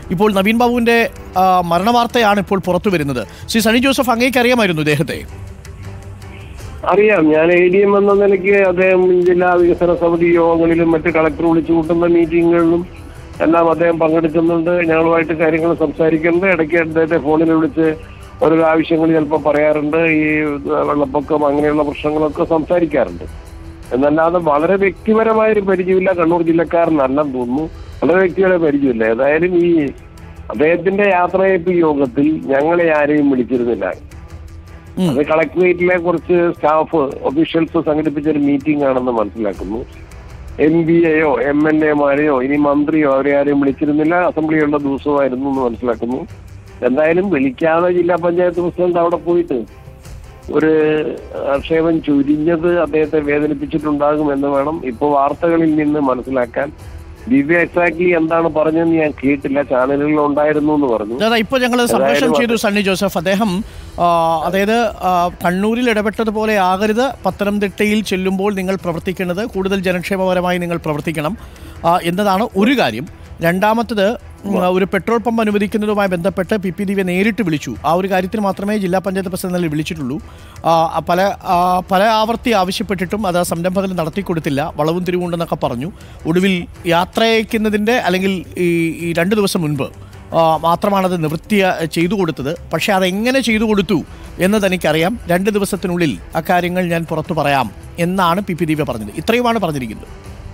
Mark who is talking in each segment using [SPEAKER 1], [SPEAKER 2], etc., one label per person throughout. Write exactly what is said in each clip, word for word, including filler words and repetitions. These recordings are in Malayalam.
[SPEAKER 1] ഇപ്പോൾ നവീൻ ബാബുവിന്റെ മരണവാർത്തയാണ് ഇപ്പോൾ പുറത്തു വരുന്നത്. ശ്രീ സണ്ണി ജോസഫ്, അങ്ങേക്ക് അറിയാമായിരുന്നു ഇദ്ദേഹത്തെ?
[SPEAKER 2] അറിയാം. ഞാൻ എ ഡി എം എന്ന നിലയ്ക്ക് അദ്ദേഹം ജില്ലാ വികസന സമിതി യോഗങ്ങളിലും മറ്റ് കളക്ടർ വിളിച്ചു കൂട്ടുന്ന മീറ്റിങ്ങുകളിലും എല്ലാം അദ്ദേഹം പങ്കെടുക്കുന്നുണ്ട്. ഞങ്ങളുമായിട്ട് കാര്യങ്ങൾ സംസാരിക്കുന്നുണ്ട്. ഇടയ്ക്ക് അദ്ദേഹത്തെ ഫോണിൽ വിളിച്ച് ഓരോ ആവശ്യങ്ങൾ ചിലപ്പോൾ പറയാറുണ്ട്. ഈ വെള്ളപ്പൊക്കം അങ്ങനെയുള്ള പ്രശ്നങ്ങളൊക്കെ സംസാരിക്കാറുണ്ട്. എന്നല്ലാതെ വളരെ വ്യക്തിപരമായൊരു പരിചയമില്ല. കണ്ണൂർ ജില്ലക്കാരനല്ലെന്ന് തോന്നുന്നു. വളരെ വ്യക്തിപരമായ പരിചയമില്ല. ഏതായാലും ഈ അദ്ദേഹത്തിന്റെ യാത്രയപ്പ് യോഗത്തിൽ ഞങ്ങളെ ആരെയും വിളിച്ചിരുന്നില്ല. അത് കളക്ടറേറ്റിലെ കുറച്ച് സ്റ്റാഫ് ഒഫീഷ്യൽസ് സംഘടിപ്പിച്ച ഒരു മീറ്റിംഗ് ആണെന്ന് മനസ്സിലാക്കുന്നു. എം പി എയോ എം എൽ എമാരെയോ ഇനി മന്ത്രിയോ അവരെ ആരെയും വിളിച്ചിരുന്നില്ല. അസംബ്ലിയുള്ള ദിവസമായിരുന്നു എന്ന് മനസ്സിലാക്കുന്നു. എന്തായാലും വിളിക്കാതെ ജില്ലാ പഞ്ചായത്ത് പ്രസിഡന്റ് അവിടെ പോയിട്ട് ഒരു ആക്ഷേപം ചുരിഞ്ഞത് അദ്ദേഹത്തെ വേദനിപ്പിച്ചിട്ടുണ്ടാകും എന്ന് വേണം ഇപ്പോൾ വാർത്തകളിൽ നിന്ന് മനസ്സിലാക്കാൻ. ദിവ്യ എക്സാക്ട്ലി എന്താണ് പറഞ്ഞതെന്ന് ഞാൻ കേട്ടില്ല. ചാനലുകളിൽ ഉണ്ടായിരുന്നു എന്ന് പറഞ്ഞു.
[SPEAKER 1] ഇപ്പോൾ ഞങ്ങൾ സംപ്രേഷണം ചെയ്തു സണ്ണി ജോസഫ്. അദ്ദേഹം അതായത് കണ്ണൂരിൽ ഇടപെട്ടതുപോലെ ആകരുത്, പത്തനംതിട്ടയിൽ ചെല്ലുമ്പോൾ നിങ്ങൾ പ്രവർത്തിക്കേണ്ടത് കൂടുതൽ ജനക്ഷേമപരമായി നിങ്ങൾ പ്രവർത്തിക്കണം എന്നതാണ് ഒരു കാര്യം. രണ്ടാമത്തത്, ഒരു പെട്രോൾ പമ്പ് അനുവദിക്കുന്നതുമായി ബന്ധപ്പെട്ട് പി പി ദിവ്യ നേരിട്ട് വിളിച്ചു. ആ ഒരു കാര്യത്തിന് മാത്രമേ ജില്ലാ പഞ്ചായത്ത് പ്രസിഡന്റ് വിളിച്ചിട്ടുള്ളൂ. പല പല ആവർത്തി ആവശ്യപ്പെട്ടിട്ടും അത് സംരംഭകർ നടത്തിക്കൊടുത്തില്ല. വളവും തിരിവുണ്ടെന്നൊക്കെ പറഞ്ഞു. ഒടുവിൽ യാത്രയക്കുന്നതിൻ്റെ അല്ലെങ്കിൽ ഈ രണ്ട് ദിവസം മുൻപ് മാത്രമാണത് നിവൃത്തി ചെയ്തു കൊടുത്തത്. പക്ഷേ അതെങ്ങനെ ചെയ്തു കൊടുത്തു എന്ന് തനിക്കറിയാം. രണ്ട് ദിവസത്തിനുള്ളിൽ അക്കാര്യങ്ങൾ ഞാൻ പുറത്തു പറയാം എന്നാണ് പി പി ദിവ്യ പറഞ്ഞത്. ഇത്രയുമാണ് പറഞ്ഞിരിക്കുന്നത്.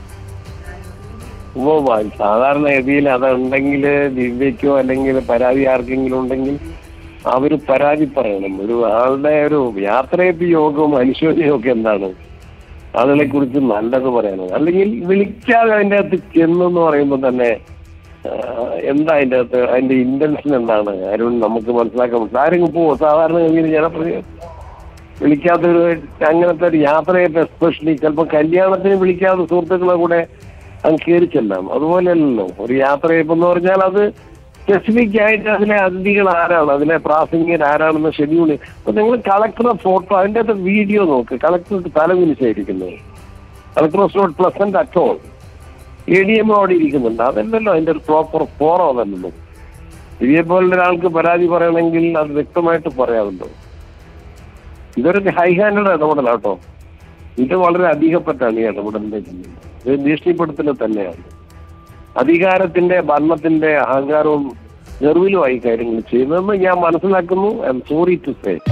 [SPEAKER 2] ഓ സാധാരണ ഗതിയിൽ അതുണ്ടെങ്കിൽ ദിവ്യക്കോ അല്ലെങ്കിൽ പരാതി ആർക്കെങ്കിലും ഉണ്ടെങ്കിൽ അവർ പരാതി പറയണം. ഒരു ആളുടെ ഒരു യാത്രയപ്പ് യോഗവും അനുശോചനവും ഒക്കെ എന്താണ് അതിനെ കുറിച്ച് നല്ലത് പറയണം. അല്ലെങ്കിൽ വിളിക്കാതെ അതിൻ്റെ അകത്ത് ചെന്നെന്ന് പറയുമ്പോൾ തന്നെ എന്താ അതിൻ്റെ അകത്ത് അതിന്റെ ഇന്റൻഷൻ എന്താണ് ആരും നമുക്ക് മനസ്സിലാക്കാൻ പറ്റില്ല. ആരെങ്കിലും പോവോ സാധാരണ ഗതിയിൽ ജനപ്രതി വിളിക്കാത്തൊരു അങ്ങനത്തെ ഒരു യാത്രയപ്പ്, എസ്പെഷ്യലി ചിലപ്പോൾ കല്യാണത്തിന് വിളിക്കാതെ സുഹൃത്തുക്കളെ കൂടെ അങ്ങ് കയറിച്ചെല്ലാം. അതുപോലെയല്ലല്ലോ ഒരു യാത്രയപ്പ് എന്ന് പറഞ്ഞാൽ അത് സ്പെസിഫിക് ആയിട്ട് അതിലെ അതിഥികൾ ആരാണ്, അതിലെ പ്രാസംഗികർ ആരാണെന്ന് ഷെഡ്യൂൾ. അപ്പൊ നിങ്ങൾ കളക്ടറുടെ ഫോട്ടോ അതിൻ്റെ അകത്ത് വീഡിയോ നോക്ക്. കളക്ടർ തലകുനിച്ചായിരിക്കുന്നത്. Collector was not pleasant at all. A D M അവിടെ ഇരിക്കുന്നുണ്ട്. അതല്ലല്ലോ അതിന്റെ ഒരു പ്രോപ്പർ ഫോറോ. അതല്ലല്ലോ. ഇതേ പോലുള്ള ഒരാൾക്ക് പരാതി പറയണമെങ്കിൽ അത് വ്യക്തമായിട്ട് പറയാമല്ലോ. ഇതൊരു ഹൈ ഹാൻഡഡ് ഇടപെടലാട്ടോ. ഇത് വളരെ അധികപ്പെട്ടാണ് ഈ ഇടപെടലിന്റെ ചെയ്യുന്നത്. ഇത് ഭീഷണിപ്പെടുത്തൽ തന്നെയാണ്. അധികാരത്തിന്റെ ഭരണത്തിന്റെ അഹങ്കാരവും ഗർവിലുമായി കാര്യങ്ങൾ ചെയ്യുന്നതെന്ന് ഞാൻ മനസ്സിലാക്കുന്നു. I'm sorry to say.